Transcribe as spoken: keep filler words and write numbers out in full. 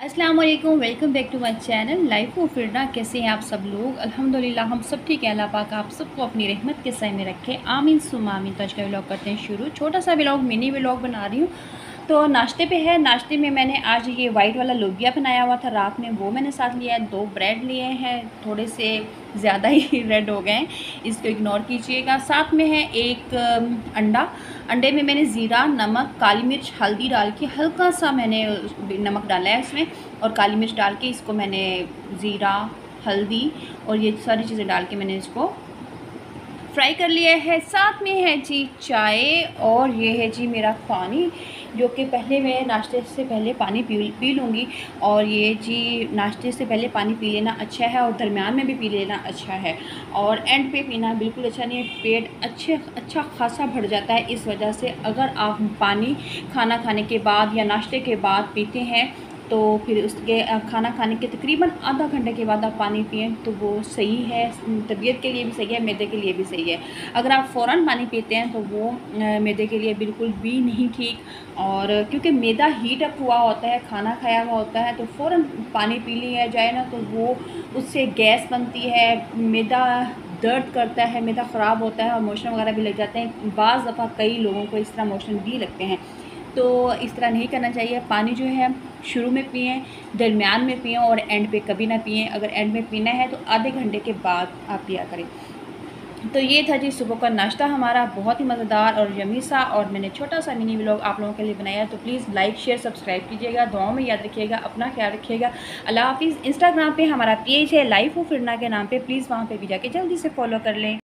अस्सलाम वालेकुम, welcome back to my channel life of फिरना। कैसे हैं आप सब लोग? अल्हम्दुलिल्लाह हम सब ठीक है। अल्लाह पाक आप सबको अपनी रहमत के साए में रखे, आमीन सुम्मा आमीन। तो आज का व्लॉग करते हैं शुरू। छोटा सा व्लॉग, मिनी व्लॉग बना रही हूँ। तो नाश्ते पे है। नाश्ते में मैंने आज ये वाइट वाला लोबिया बनाया हुआ था रात में, वो मैंने साथ लिया है। दो ब्रेड लिए हैं, थोड़े से ज़्यादा ही रेड हो गए हैं, इसको इग्नोर कीजिएगा। साथ में है एक अंडा। अंडे में मैंने ज़ीरा, नमक, काली मिर्च, हल्दी डाल के, हल्का सा मैंने नमक डाला है इसमें और काली मिर्च डाल के इसको मैंने ज़ीरा, हल्दी और ये सारी चीज़ें डाल के मैंने इसको फ्राई कर लिया है। साथ में है जी चाय और ये है जी मेरा पानी, जो कि पहले मैं नाश्ते से पहले पानी पी पी लूँगी। और ये जी नाश्ते से पहले पानी पी लेना अच्छा है और दरमियान में भी पी लेना अच्छा है, और एंड पे पीना बिल्कुल अच्छा नहीं है। पेट अच्छे अच्छा खासा भर जाता है इस वजह से। अगर आप पानी खाना खाने के बाद या नाश्ते के बाद पीते हैं तो फिर उसके खाना खाने के तकरीबन आधा घंटे के बाद आप पानी पिएं तो वो सही है, तबीयत के लिए भी सही है, मैदे के लिए भी सही है। अगर आप फ़ौरन पानी पीते हैं तो वो मैदे के लिए बिल्कुल भी नहीं ठीक। और क्योंकि मैदा हीट अप हुआ होता है, खाना खाया हुआ होता है, तो फ़ौरन पानी पी लिया जाए ना तो वो उससे गैस बनती है, मैदा दर्द करता है, मैदा ख़राब होता है और मोशन वगैरह भी लग जाते हैं। बाज़ दफ़ा कई लोगों को इस तरह मोशन भी लगते हैं, तो इस तरह नहीं करना चाहिए। पानी जो है शुरू में पिएं, दरमियान में पिएं और एंड पे कभी ना पिएं। अगर एंड में पीना है तो आधे घंटे के बाद आप पिया करें। तो ये था जी सुबह का नाश्ता हमारा, बहुत ही मज़ेदार और यमी सा, और मैंने छोटा सा मिनी व्लॉग आप लोगों के लिए बनाया। तो प्लीज़ लाइक शेयर सब्सक्राइब कीजिएगा, दुआओं में याद रखिएगा, अपना ख्याल रखिएगा। अल्लाह हाफ़िज़। इंस्टाग्राम पे हमारा पेज है लाइफ ऑफ फिरना के नाम पे, प्लीज़ वहाँ पे भी जाके जल्दी से फॉलो कर लें।